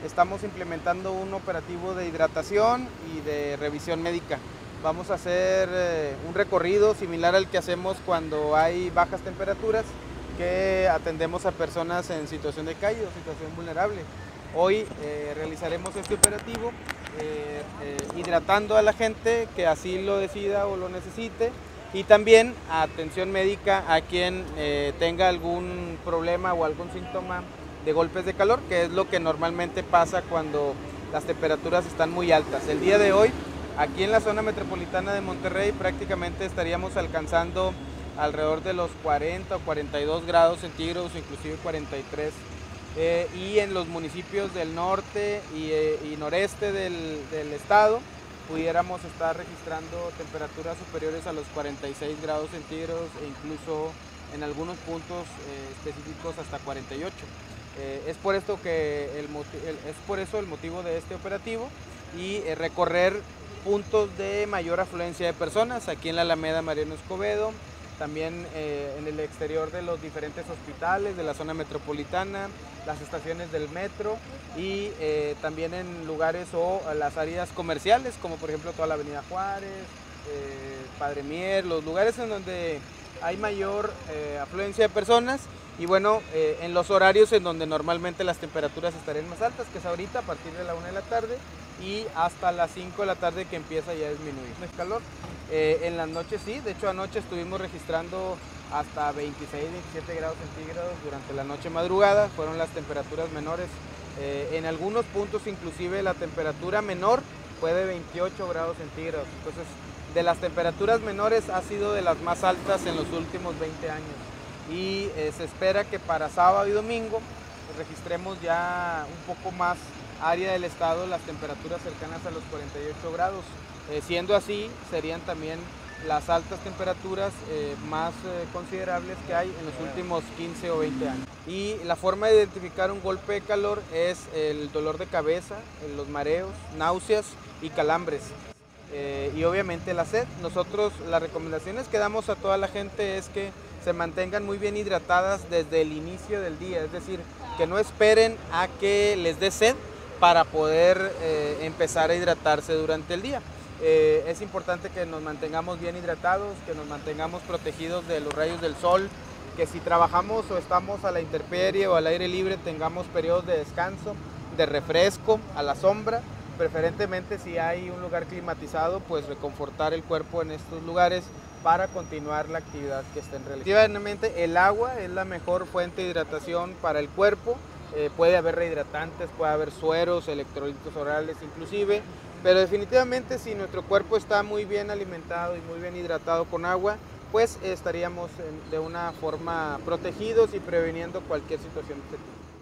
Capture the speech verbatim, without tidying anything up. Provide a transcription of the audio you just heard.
estamos implementando un operativo de hidratación y de revisión médica. Vamos a hacer eh, un recorrido similar al que hacemos cuando hay bajas temperaturas, que atendemos a personas en situación de calle o situación vulnerable. Hoy eh, realizaremos este operativo eh, eh, hidratando a la gente que así lo decida o lo necesite, y también atención médica a quien eh, tenga algún problema o algún síntoma de golpes de calor, que es lo que normalmente pasa cuando las temperaturas están muy altas. El día de hoy, aquí en la zona metropolitana de Monterrey, prácticamente estaríamos alcanzando alrededor de los cuarenta o cuarenta y dos grados centígrados, inclusive cuarenta y tres. Eh, y en los municipios del norte y, eh, y noreste del, del estado pudiéramos estar registrando temperaturas superiores a los cuarenta y seis grados centígrados e incluso en algunos puntos eh, específicos hasta cuarenta y ocho. Eh, es, por esto que el, el, es por eso el motivo de este operativo y eh, recorrer puntos de mayor afluencia de personas aquí en la Alameda Mariano Escobedo, también eh, en el exterior de los diferentes hospitales de la zona metropolitana, las estaciones del metro y eh, también en lugares o las áreas comerciales, como por ejemplo toda la Avenida Juárez, eh, Padre Mier, los lugares en donde hay mayor eh, afluencia de personas y bueno, eh, en los horarios en donde normalmente las temperaturas estarían más altas, que es ahorita a partir de la una de la tarde y hasta las cinco de la tarde que empieza ya a disminuir el calor. Eh, en las noches sí, de hecho anoche estuvimos registrando hasta veintiséis, veintisiete grados centígrados durante la noche madrugada, fueron las temperaturas menores. Eh, en algunos puntos inclusive la temperatura menor fue de veintiocho grados centígrados, entonces de las temperaturas menores ha sido de las más altas en los últimos veinte años y eh, se espera que para sábado y domingo registremos ya un poco más área del estado las temperaturas cercanas a los cuarenta y ocho grados. Eh, siendo así, serían también las altas temperaturas eh, más eh, considerables que hay en los últimos quince o veinte años. Y la forma de identificar un golpe de calor es el dolor de cabeza, los mareos, náuseas y calambres. Eh, y obviamente la sed. Nosotros las recomendaciones que damos a toda la gente es que se mantengan muy bien hidratadas desde el inicio del día, es decir, que no esperen a que les dé sed para poder eh, empezar a hidratarse durante el día. Eh, es importante que nos mantengamos bien hidratados, que nos mantengamos protegidos de los rayos del sol, que si trabajamos o estamos a la intemperie o al aire libre tengamos periodos de descanso, de refresco, a la sombra, preferentemente si hay un lugar climatizado, pues reconfortar el cuerpo en estos lugares para continuar la actividad que estén realizando. Efectivamente, el agua es la mejor fuente de hidratación para el cuerpo. Eh, puede haber rehidratantes, puede haber sueros, electrolitos orales inclusive, pero definitivamente si nuestro cuerpo está muy bien alimentado y muy bien hidratado con agua, pues estaríamos de una forma protegidos y previniendo cualquier situación de este tipo.